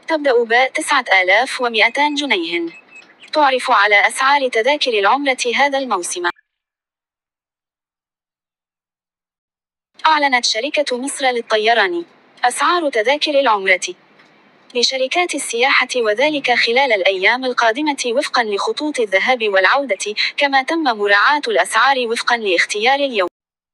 تبدأ ب 9200 جنيه. تعرف على أسعار تذاكر العمرة هذا الموسم. أعلنت شركة مصر للطيران أسعار تذاكر العمرة لشركات السياحة، وذلك خلال الأيام القادمة وفقا لخطوط الذهاب والعودة، كما تم مراعاة الأسعار وفقا لاختيار اليوم.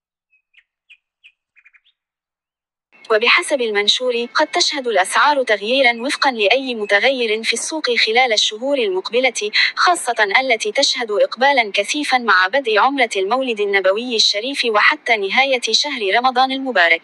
وبحسب المنشور قد تشهد الأسعار تغييرا وفقا لأي متغير في السوق خلال الشهور المقبلة، خاصة التي تشهد إقبالا كثيفا مع بدء عمرة المولد النبوي الشريف وحتى نهاية شهر رمضان المبارك.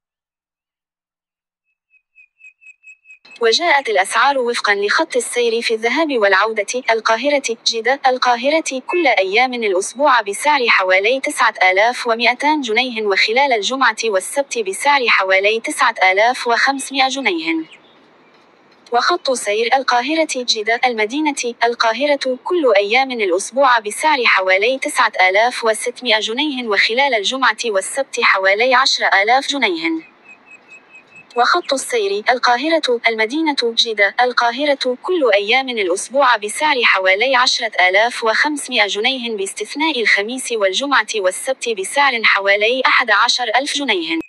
وجاءت الأسعار وفقا لخط السير في الذهاب والعودة: القاهرة جدة القاهرة كل أيام الأسبوع بسعر حوالي 9200 جنيه، وخلال الجمعة والسبت بسعر حوالي 9500 جنيه. وخط سير القاهرة جدة المدينة القاهرة كل أيام الأسبوع بسعر حوالي 9600 جنيه، وخلال الجمعة والسبت حوالي 10000 جنيه. وخط السير القاهرة المدينة جدة القاهرة كل أيام الأسبوع بسعر حوالي 10500 جنيه باستثناء الخميس والجمعة والسبت بسعر حوالي 11000 جنيه.